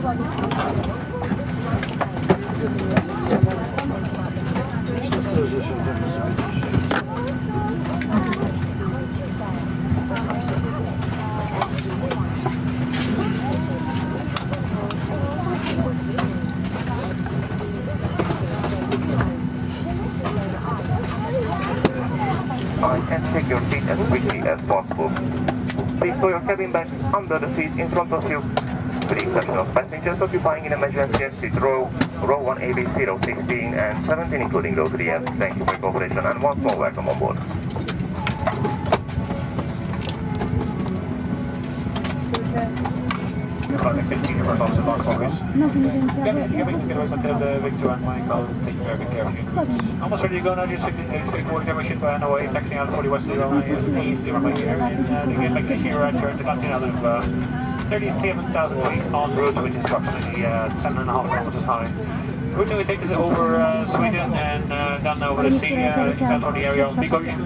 And take your seat as quickly as possible. Please store your cabin bags under the seat in front of you. With the exception of passengers occupying in emergency exit row 1AB 016 and 17 including row 3F. Thank you for your cooperation and once more welcome on board. Cabin together with Matilda, Victor and Michael, taking very good care of you. Almost ready to go now, just 15 forward camera ship on the way, taxiing out for the West Leroy, East Leroy here, and the expectation here at the continental of 37,000 feet en route, which is approximately 10.5 kilometers high. Originally we take this over Sweden and down over the sea, down on the area of Bigos, and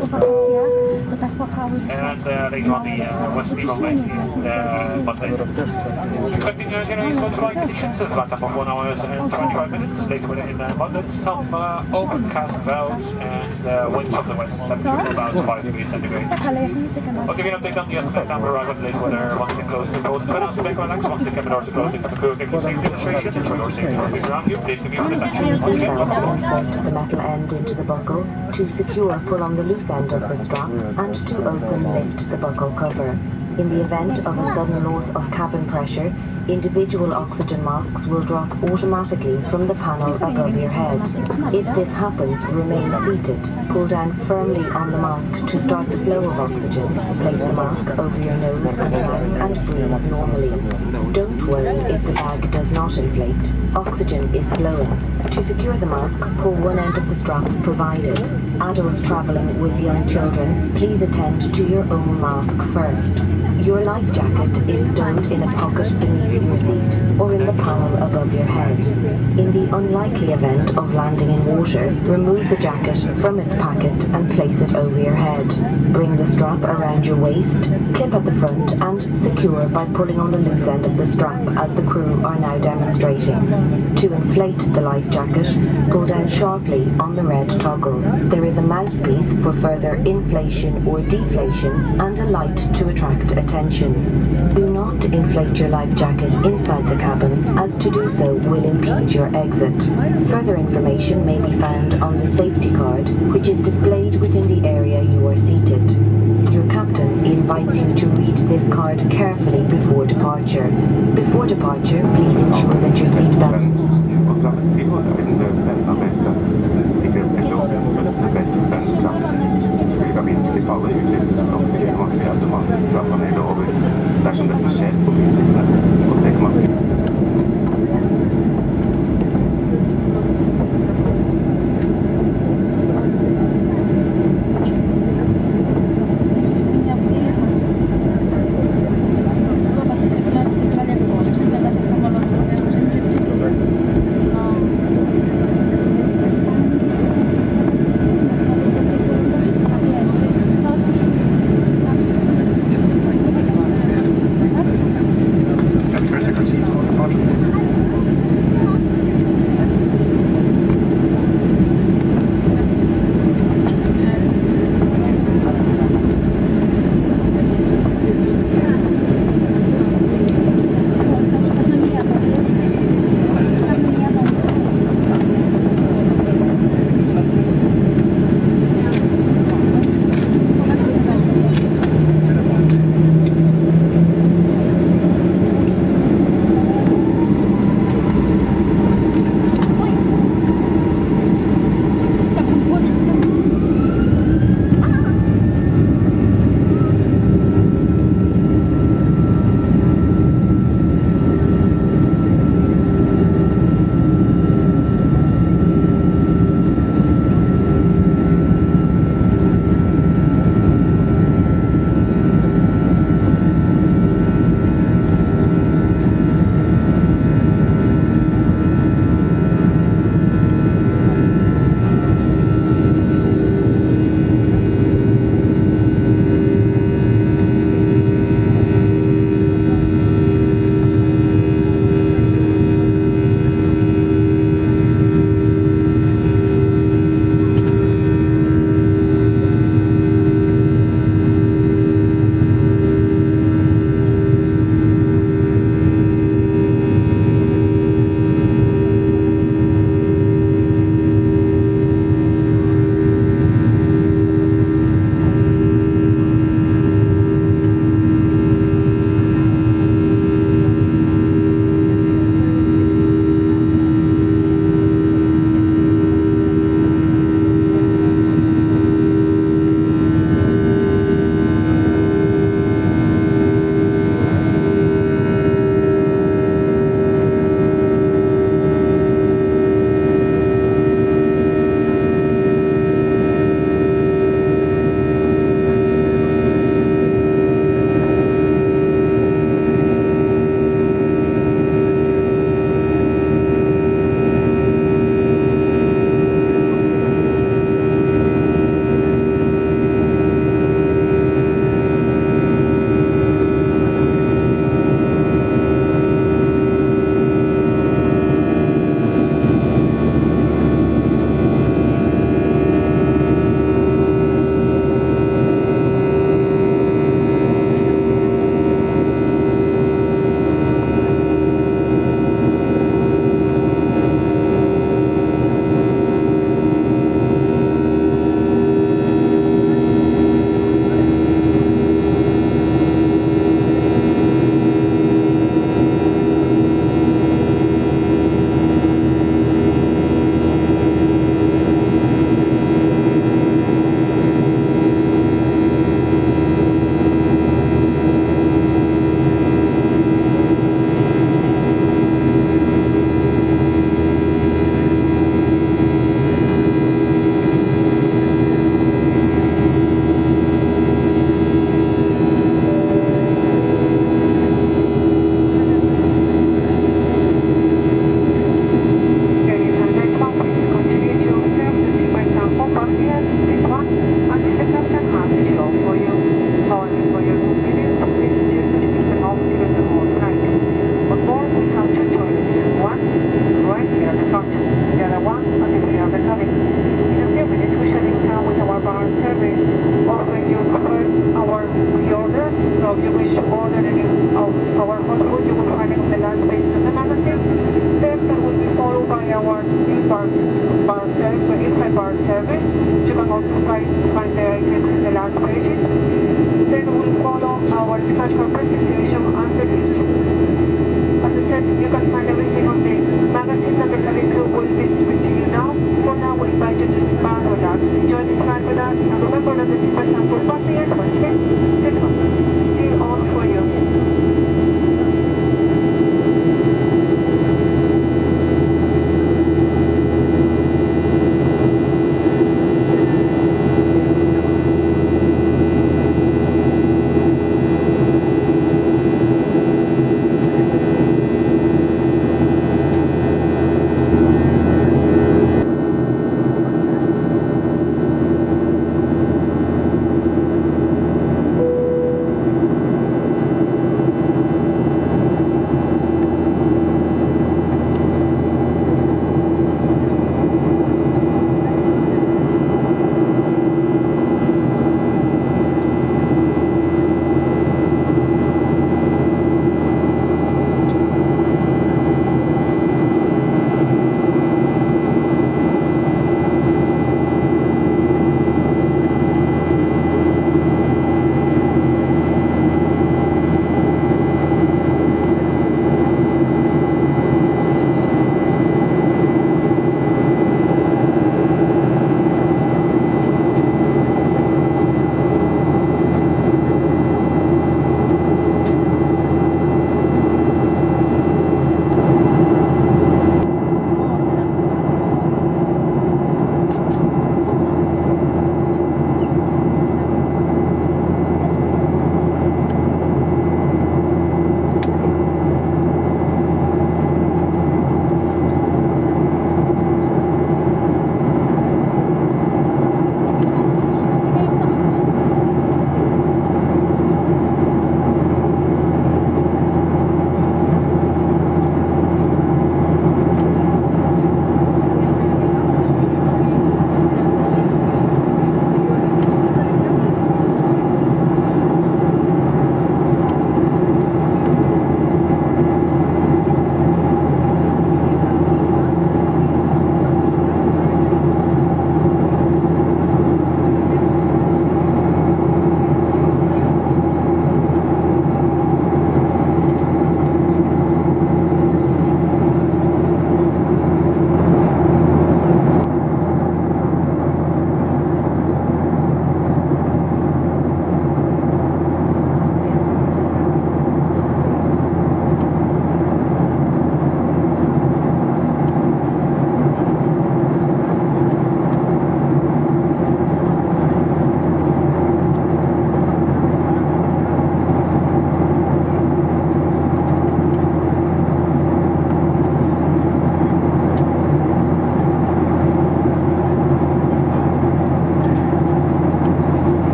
later on the West Leroy in Monday. Expecting generally smooth flight conditions of about 1 hour and 25 minutes. Later within London, some overcast clouds and winds from the west, temperature about 5 degrees centigrade. I'll give you an update on the estimated time of arrival later weather once they close the boat. Turn out to back relax once the cabin doors are closed. The cabin crew take your safety demonstration. For your safety moving around you, please give me the back. Insert the metal end into the buckle. To secure, pull on the loose end of the strap, and to open, lift the buckle cover. In the event of a sudden loss of cabin pressure, individual oxygen masks will drop automatically from the panel above your head. If this happens, remain seated. Pull down firmly on the mask to start the flow of oxygen. Place the mask over your nose and mouth and breathe normally. Don't worry if the bag does not inflate. Oxygen is flowing. To secure the mask, pull one end of the strap provided. Adults travelling with young children, please attend to your own mask first. Your life jacket is stowed in a pocket beneath your seat or in the panel above your head. In the unlikely event of landing in water, remove the jacket from its packet and place it over your head. Bring the strap around your waist, clip at the front and secure by pulling on the loose end of the strap as the crew are now demonstrating. To inflate the life jacket, pull down sharply on the red toggle. There is a mouthpiece for further inflation or deflation and a light to attract attention. Do not inflate your life jacket inside the cabin, as to do so will impede your exit. Further information may be found on the safety card, which is displayed within the area you are seated. Your captain invites you to read this card carefully before departure. Before departure, please ensure that your seatbelt... you will find it on the last page of the magazine. Then that will be followed by our embarked bar service or inside bar service. You can also find the items in the last pages. Then we'll follow our scratch card presentation and the lift. As I said, you can find everything on the magazine that the cabin crew will be distributing to you now. For now, we invite you to sit back, relax, enjoy this flight with us, and remember that the seatbelts are for passengers. Once again, this one is still on for you.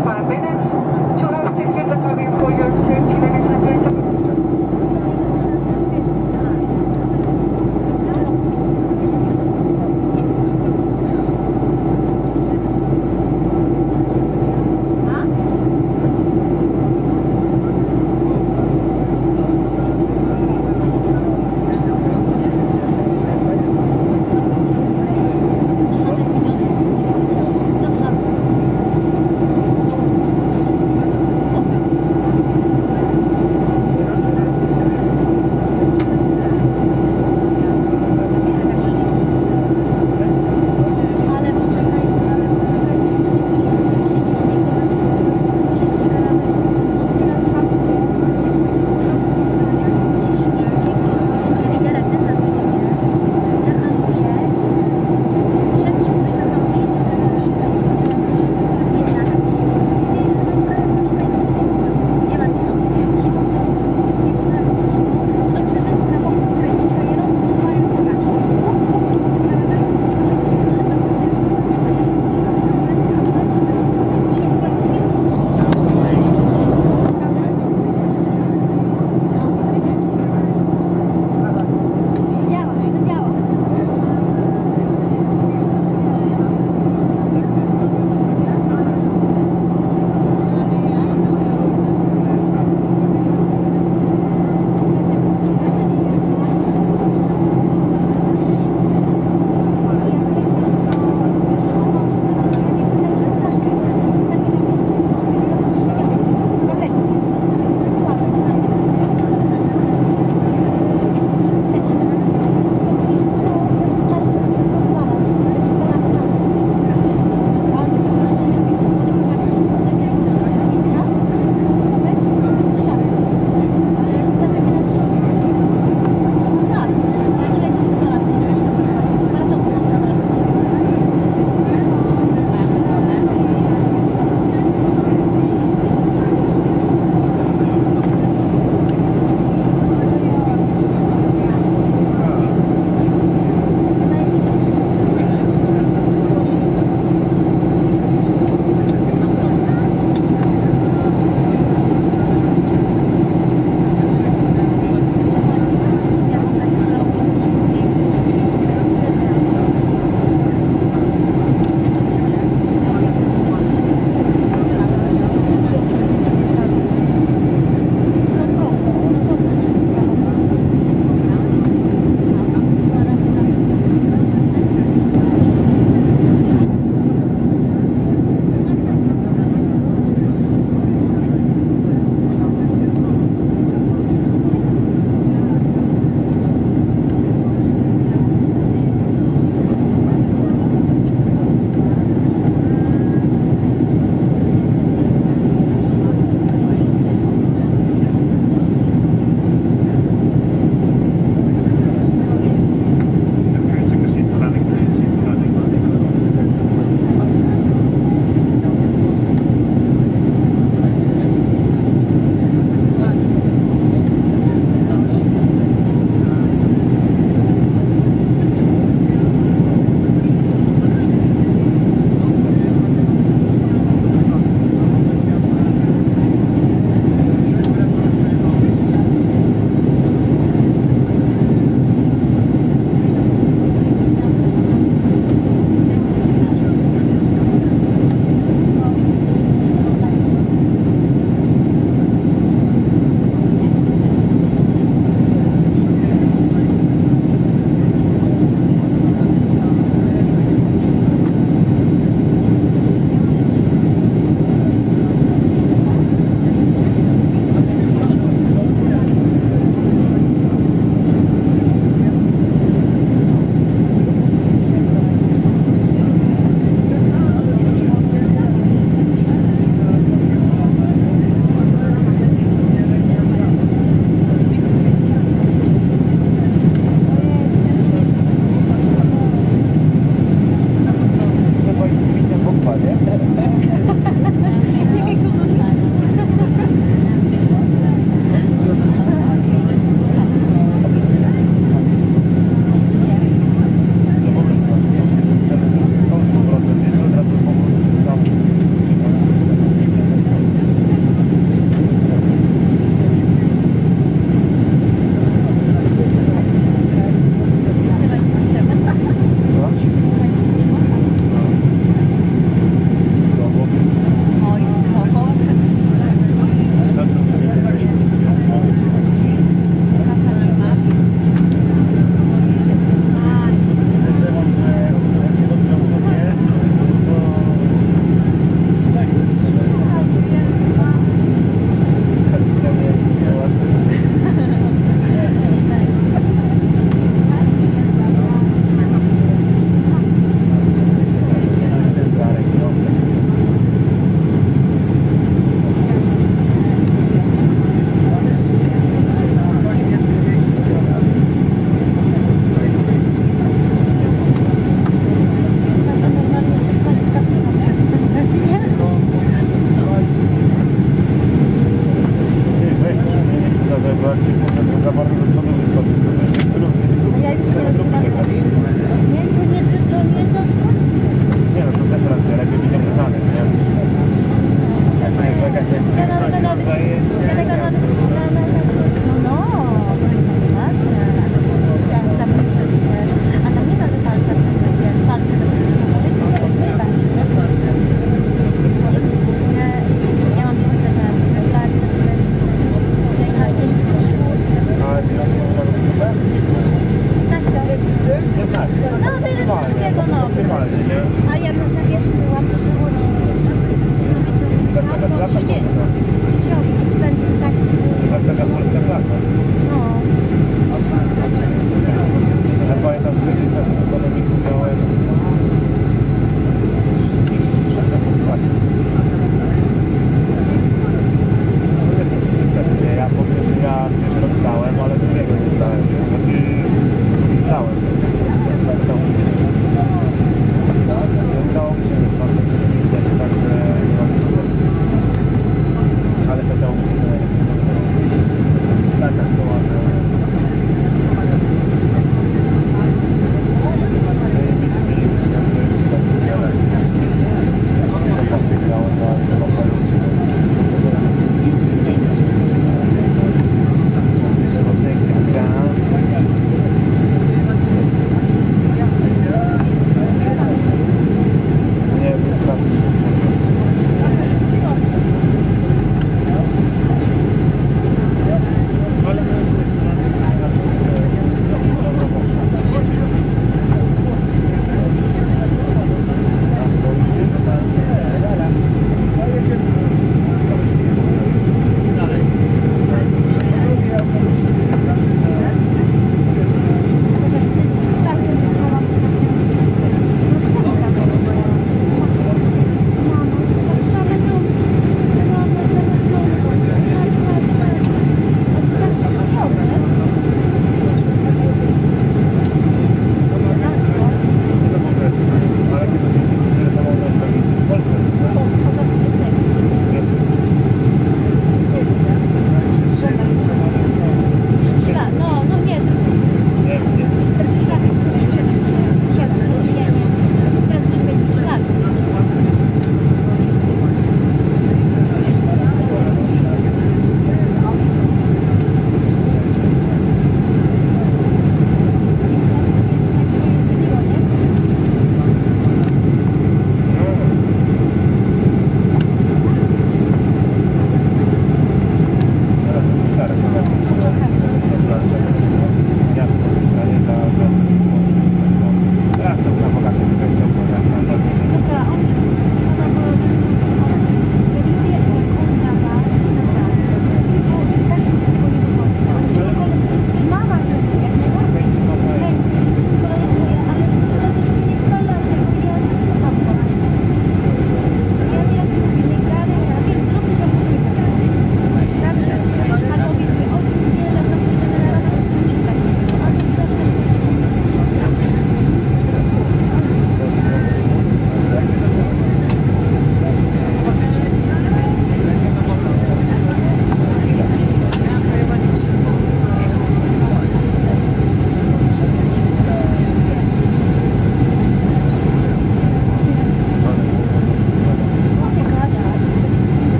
5 minutes to have secured the cabin for your safety, ladies and gentlemen.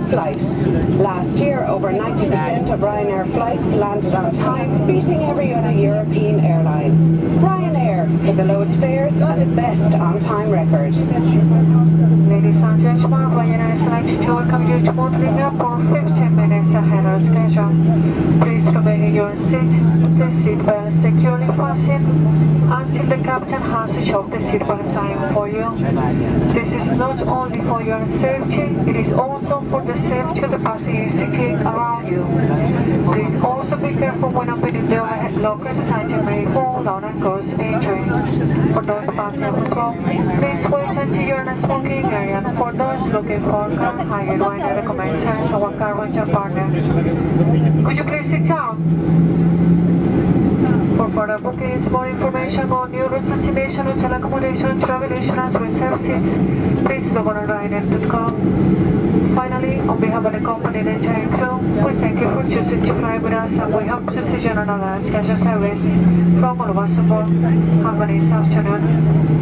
flight. Last year, over 90% of Ryanair flights landed on time, beating every other European airline. Ryanair for the lowest fares and the best on-time record. Ladies and gentlemen, Ryanair is selected to welcome you to Modlin Airport 15 minutes ahead of schedule. Please remain in your seat, the seatbelt securely fastened until the captain has switched off the seatbelt sign for you. This is not only for your safety, it is also for the safety of the passengers sitting around you. Please also be careful when opening the overhead lockers as items may fall down and cause injury. For those passengers as well, please wait until you're in a smoking area. And for those looking for a car hire, Ryanair recommends us our car rental partner. Could you please sit down? For further bookings, more information on new routes, estimation, hotel accommodation, travel insurance, reserve seats, please log on Ryanair.com. Finally, on behalf of the company and the entire crew, we thank you for choosing to fly with us, and we hope to see you on another scheduled service. From all of us aboard, have a nice afternoon.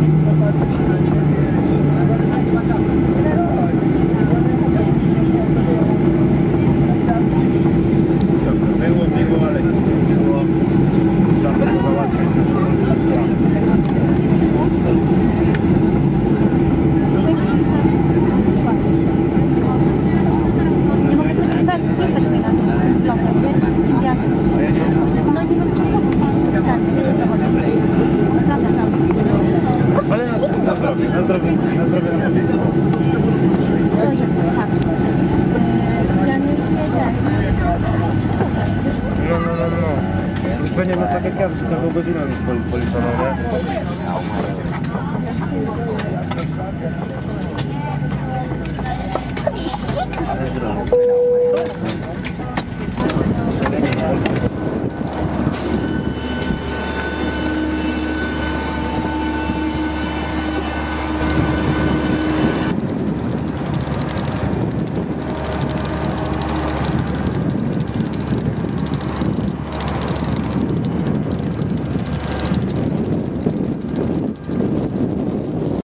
No. Już będzie na tak jak ja, że to godzina już policzona, nie?